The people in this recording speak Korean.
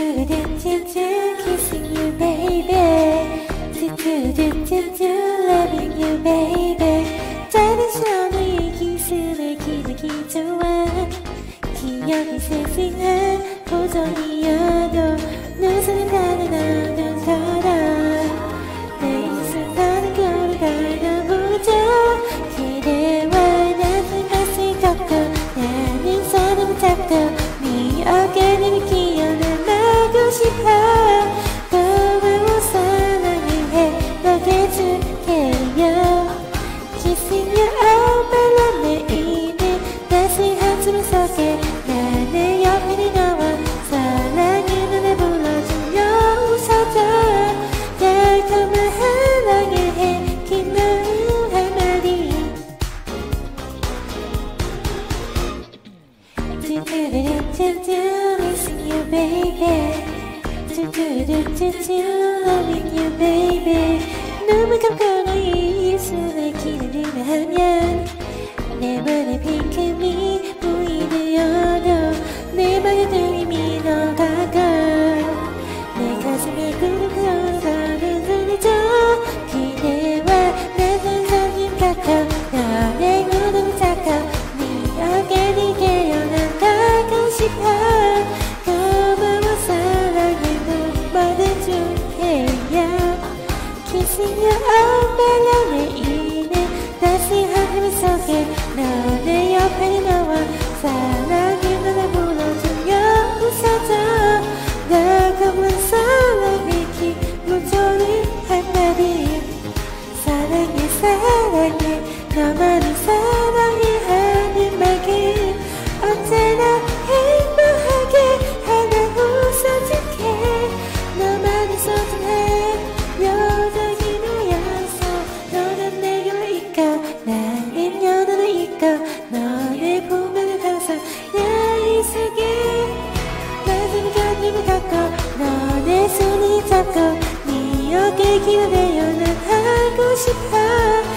Kissing you baby, loving you baby. 다른 사람의 기술을 기대기 좋아. 기억이 생생한 보정이어도 눈썹은 가능한 걸어. 내 인생 다른 걸어 갈아보죠. 그대와 나는 가슴 걷고 나는 손을 잡고 네 어깨를 기어나가고 싶어. 고마워 사랑을 해보게줄게요. Kissing you all my love. 내일은 다시 한숨을 섞게 나의 옆에 너와 사랑의 노래 불러주며 웃어줘. 달콤한 사랑을 해긴 너무 한마디. Missing you baby, loving you baby. 눈을 감고 너의 입술에 기대기만 하면 내 맘의 핑크미 보이되어도 내 맘의 들림이 녹아가. 내 가슴에 구름으로 서른들리죠. 그대와 나는 손님 같아. 너의 무릎을 잡고 네 어깨를 깨어나가고 싶어. 고마워 사랑을 받아줄게요. Kissing you all my love. 내일은 다시 하늘 속에 너의 옆에 너와 사랑의 노래 불러주며 웃어줘. 달콤한 사랑의 기분 좋은 한마디. 사랑해 사랑해 너만을 사랑해 하는 만큼 언제나 행복하게 하나 웃어줄게. 너만을 소중해 여전히 너였어. 너는 내 곁에 있고 나는 여전히 있고 너의 품에는 항상 나의 세계. 나는 가슴을 갖고 너의 손을 잡고 네 어깨 기대어 난 하고 싶어.